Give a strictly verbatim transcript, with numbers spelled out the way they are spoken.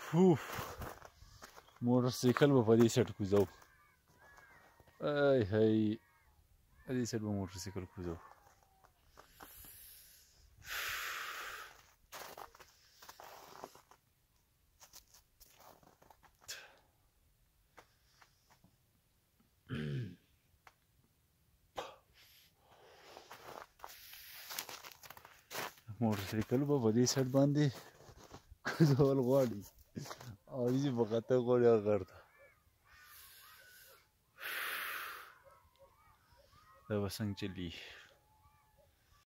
اوف موټر سایکل به په دې سایډ کوزو ای هی په دې سایډ به موټر سایکل کوزو موټر سایکل به په دې سایډ باندې کوزول غواړي او دې په خطر غواړي هغه غر ته دا به څنګه چلي